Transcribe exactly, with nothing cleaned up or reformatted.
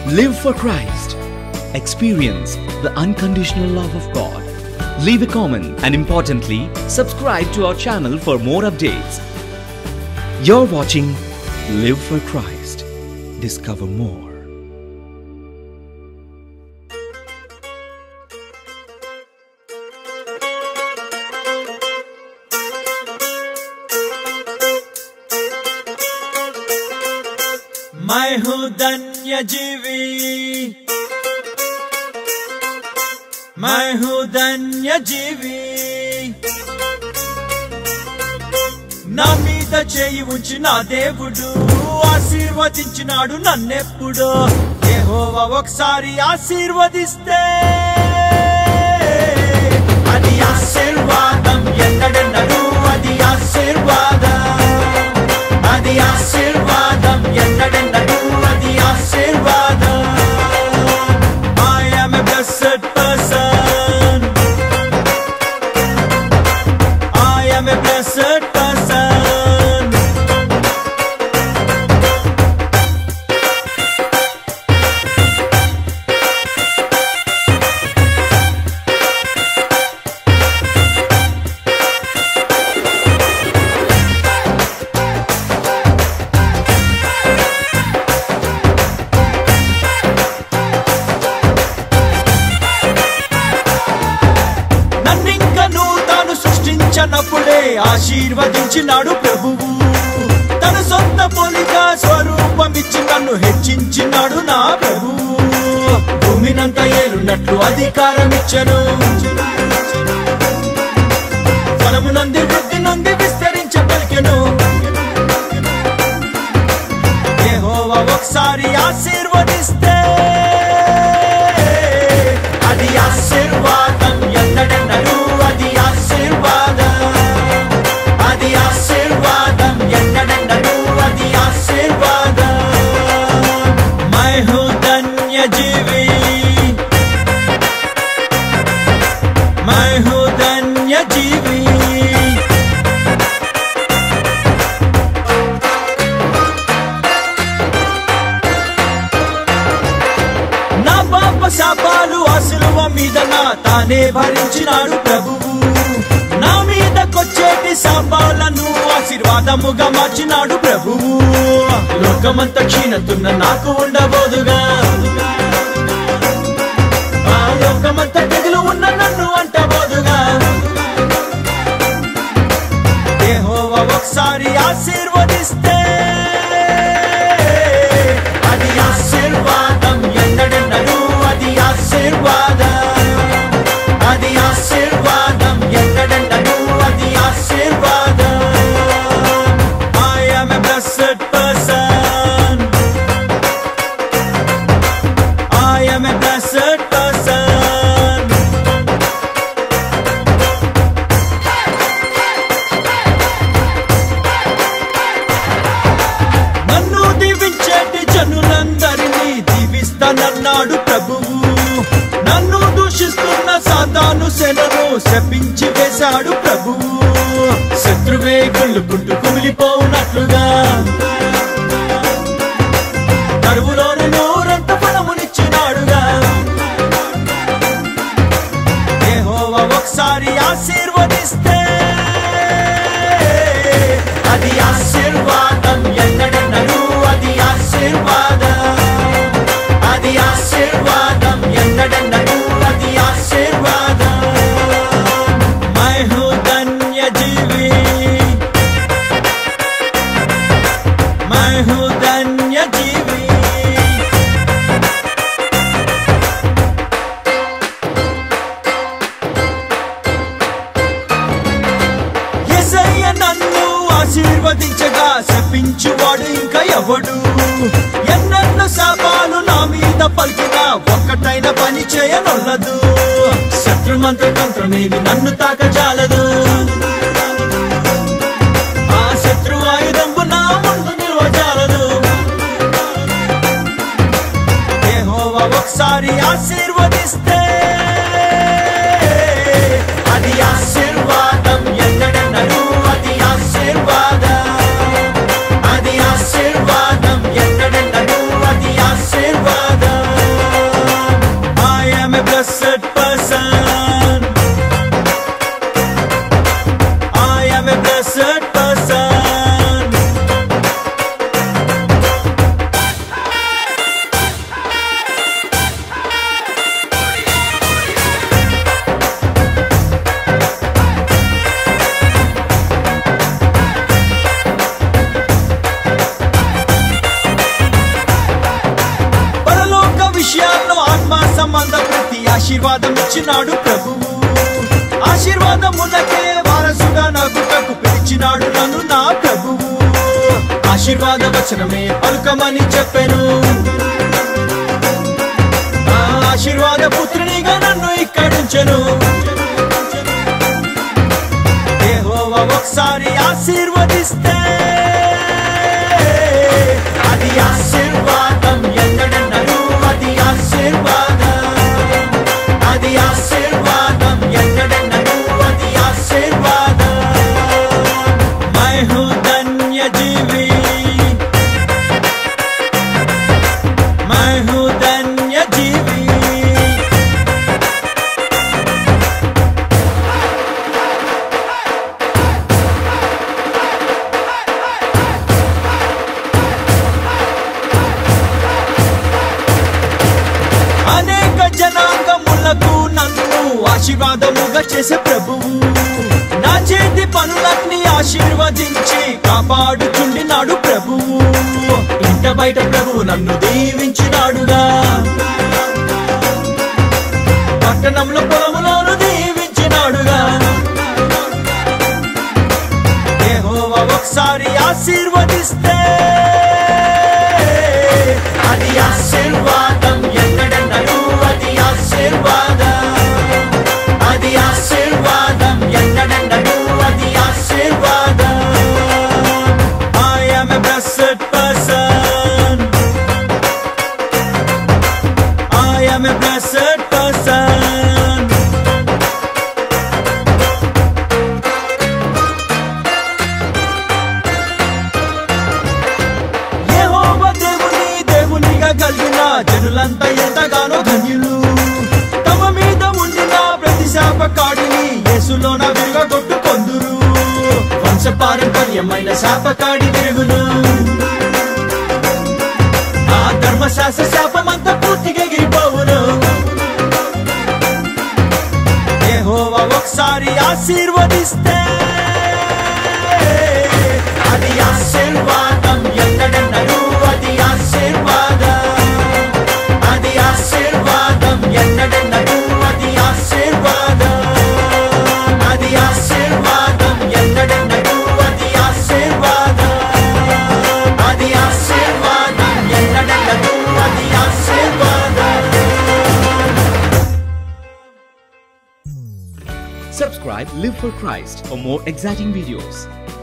Live for Christ. Experience the unconditional love of God. Leave a comment and importantly, subscribe to our channel for more updates. You're watching Live for Christ. Discover more. मैं हूँ धन्य जीवी, मैं हूँ धन्य जीवी, నా మీద చేయి ఉంచిన దేవుడు ఆశీర్వదించినాడు నన్నెప్పుడు. యెహోవా ఒకసారి ఆశీర్వదిస్తే అది ఆశీర్వాదం, ఎన్నడెన్నడూ అది ఆశీర్వాదం, అది ఆశీర్వాదం, ఎన్నడెన్నడూ అది ఆశీర్వాదం. I am a blessed person, I am a blessed person. నప్పుడే ఆశీర్వదించినాడు ప్రభువు, తన సొంత పోలిక స్వరూపమిచ్చి నన్ను హెచ్చించినాడు నా ప్రభువు. భూమినంత ఏలున్నట్లు అధికారం ఇచ్చను, ఫలము నంది వృద్ధి నుండి విస్తరించ పలికెను. యెహోవా ఒకసారి ఆశీర్వదిస్తే అది ఆశీర్వాదం, ఎన్నడెన్నడూ అది ఆశీర్వాదం, అది ఆశీర్వాదం, ఎన్నడెన్నడూ అది ఆశీర్వాదం. मैं हूँ धन्य जीवी, मैं हूँ धन्य जीवी. నా పాప శాపాలు ఆ సిలువ మీద నా తానే భరించినాడు ప్రభువు. నా మీదకొచ్చేటి శాపాలను ఆశీర్వాదముగా మార్చినాడు ప్రభువు. లోకమంత క్షీణతున్న నాకు ఉండబోదుగా, ఆ లోకమంత తెగులు ఉన్న నన్ను అంటబోదుగా. యెహోవా ఒకసారి ఆశీర్వదిస్తే అది ఆశీర్వాదం, ఎన్నడెన్నడూ అది ఆశీర్వాదం, అది ఆశీర్వాదం, ఎన్నడెన్నడూ అది ఆశీర్వాదం. I am a blessed person, I am a blessed person. నన్ను దీవించేటి జనులందరినీ దీవిస్తానన్నాడు ప్రభువు. నన్ను దూషిస్తున్న సాతాను సేనను శపించి వేశాడు ప్రభువు. శత్రువే గుళ్ళుకుంటూ కుమిలిపోవునట్లుగా కరువులోని నూరంత ఫలమునిచ్చినాడుగా. యెహోవా ఒకసారి ఆశీర్వదిస్తే అది ఆశీర్వాదం, ఎన్నడెన్నడూ అది ఆశీర్వాదం, అది ఆశీర్వాదం, ఎన్నడెన్నడూ అది ఆశీర్వాదం. मैं हूँ धन्य जीवी, मैं हूँ धन्य जीवी. యేసయ్య నన్ను ఆశీర్వదించగా శపించువాడు ఇంకా ఎవడు? ఎన్నెన్నో శాపాలు నా మీద పలికినా ఒక్కటైన పని చేయనొల్లదు. శత్రుమంత్ర తంత్రమేమి నన్ను తాకజాలదు. ఆ శత్రు ఆయుధంబు నా ముందు నిలవజాలదు. యెహోవా ఒకసారి ఆశీర్వదిస్తే అది ఆశీర్వాదం, ఎన్నడెన్నడూ అది ఆశీర్వాదం, అది ఆశీర్వాదం, ఎన్నడెన్నడూ అది ఆశీర్వాదం. సంబంధ ప్రతి ఆశీర్వాదం ఇచ్చినాడు ప్రభువు. ఆశీర్వాదమునకే వారసుగా నాకు కక్కు పిలిచినాడు నన్ను నా ప్రభువు. ఆశీర్వాద వచనమే పలుకమని చెప్పెను. ఆ ఆశీర్వాద పుత్రునిగా నన్ను ఇక్కడుంచెను. యెహోవా ఒకసారి ఆశీర్వదిస్తే అది ఆశీర్వాదం ఎన్నడెన్నడూ అది ఆశీర్వాదం. అది ఆశీర్వాదం ఎన్నడెన్నడూ అది ఆశీర్వాదం. మై హూ ధన్య జీవి, మై హూ ధన్య జీవి. అనేక జనాంగములకు నన్ను ఆశీర్వాదముగా చేసే ప్రభువు. నా చేతి పనులన్నీ ఆశీర్వదించి కాపాడుచుండినాడు ప్రభువు. ఇంట బయట ప్రభువు నన్ను దీవించినాడుగా. పట్టణంలో పొలములోను దీవించినాడుగా. యెహోవా ఒకసారి ఆశీర్వదిస్తే అది ఆశీర్వాదం ఎన్నడెన్నడూ అది ఆశీర్వాదం. అది ఆశీర్వాదం ఎన్నడెన్నడూ అది ఆశీర్వాదం. I am a blessed person. I am a blessed person. యెహోవా దేవుని దేవునిగా కలిగిన జనులంతా ఎంతగానో ధన్యులు. తమ మీద ఉండిన ప్రతి శాపకాడిని యేసులోన విరగొట్టు కొందురు. వంశపారంపర్యమైన శాపకాడి విరుగును. ఆ ధర్మశాస్త్ర శాపమంతా పూర్తిగా ఎగిరిపోవును. యెహోవా ఒకసారి ఆశీర్వదిస్తే అది ఆశీర్వాదం ఎన్నడెన్నడూ అది ఆశీర్వాదం. అది ఆశీర్వాదం ఎన్నడెన్నడూ అది ఆశీర్వాదం. అది ఆశీర్వాదం ఎన్నడెన్నడూ అది ఆశీర్వాదం. అది ఆశీర్వాదం ఎన్నడెన్నడూ అది ఆశీర్వాదం. Subscribe Live for Christ for more exciting videos.